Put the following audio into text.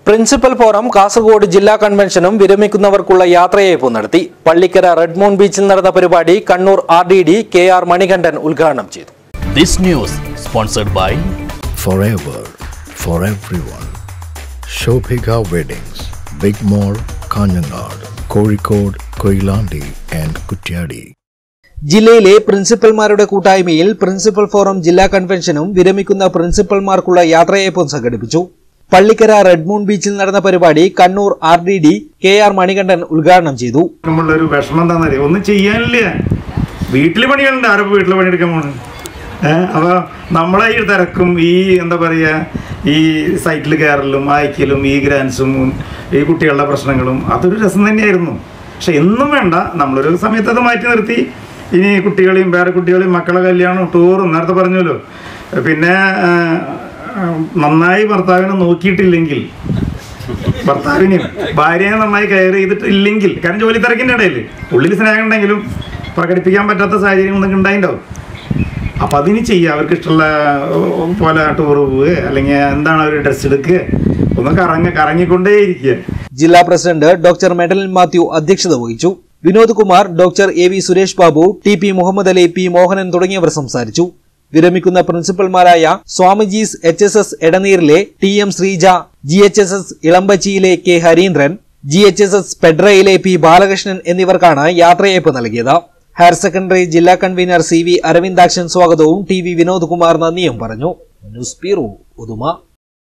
Principal forum Kasaragod ജില്ലാ കൺവെൻഷനും വിരമിക്കുന്നവർക്കുള്ള യാത്രയയപ്പ് നടത്തി. പള്ളിക്കര റെഡ് മൂൺ ബീച്ചിൽ നടന്ന പരിപാടി കണ്ണൂർ RDD KR മണികണ്ഠൻ ഉദ്ഘാടനം ചെയ്തു. This news sponsored by Forever for everyone. Shobhika Weddings, Big Mall, Kanyanad, Kozhikode, Koilandi and Kutyadi. ജില്ലയിലെ പ്രിൻസിപ്പൽമാരുടെ കൂട്ടായ്മയിൽ പ്രിൻസിപ്പൽ ഫോറം ജില്ലാ കൺവെൻഷനും വിരമിക്കുന്ന പ്രിൻസിപ്പൽമാർക്കുള്ള യാത്രയയപ്പും സംഘടിപ്പിച്ചു. പള്ളിക്കര റെഡ് മൂൺ ബീച്ചിൽ നടന്ന പരിപാടി കണ്ണൂർ RDD KR മണികണ്ഠൻ ഉദ്ഘാടനം ചെയ്തു. നമ്മളൊരു വിഷമം എന്താണെന്നറിയാം, ഒന്നും ചെയ്യാനില്ല, വീട്ടിൽ പണികളുണ്ട്, ആരപ്പോൾ വീട്ടിൽ പണിയെടുക്കാൻ പോകണം. അപ്പോൾ നമ്മളെ ഈ തിരക്കും ഈ എന്താ പറയുക, ഈ സൈറ്റിൽ കയറലും അയക്കലും ഈ ഗ്രാൻസും ഈ കുട്ടികളുടെ പ്രശ്നങ്ങളും അതൊരു രസം തന്നെയായിരുന്നു. പക്ഷെ എന്നും വേണ്ട, നമ്മളൊരു സമയത്ത് അത് മാറ്റി നിർത്തി ഇനി കുട്ടികളെയും വേറെ കുട്ടികളെയും മക്കളെ കല്യാണം ടൂറും നേരത്തെ പറഞ്ഞല്ലോ, പിന്നെ നന്നായി ഭർത്താവിനെ നോക്കിയിട്ടില്ലെങ്കിൽ, ഭർത്താവിനെയും ഭാര്യയെ നന്നായി കെയർ ചെയ്തിട്ടില്ലെങ്കിൽ, കാരണം ജോലി തിരക്കിൻ്റെ ഇടയിൽ ഉള്ളിൽ സ്നേഹം ഉണ്ടെങ്കിലും പ്രകടിപ്പിക്കാൻ പറ്റാത്ത സാഹചര്യം ഒന്നും ഉണ്ടായിട്ടുണ്ടാവും. അപ്പം അതിന് ചെയ്യുക, അവർക്ക് ഇഷ്ടമുള്ള പോലെ ടൂർ പോവുക, അല്ലെങ്കിൽ എന്താണ് അവർ ഡ്രസ്സ് എടുക്കുക, ഒന്ന് കറങ്ങിക്കൊണ്ടേയിരിക്കുക. ജില്ലാ പ്രസിഡന്റ് ഡോക്ടർ മെഡലിൻ മാത്യു അധ്യക്ഷത വഹിച്ചു. Vinod Kumar, doctor AV Suresh Babu, TP Muhammad Ali, P Mohanan തുടങ്ങിയവർ സംസാരിച്ചു. വിരമിക്കുന്ന പ്രിൻസിപ്പൽമാരായ Swamijis HSS എടനീരിലെ TM Sreeja, GHSS ഇളമ്പച്ചിയിലെ K Harindran, GHSS പെഡ്രയിലെ P Balakrishnan എന്നിവർക്കാണ് യാത്രയയപ്പ് നൽകിയത്. ഹയർ സെക്കൻഡറി ജില്ലാ കൺവീനർ CV അരവിന്ദാക്ഷൻ സ്വാഗതവും TV വിനോദ് കുമാർ നന്ദിയും പറഞ്ഞു. News bureau, Uduma.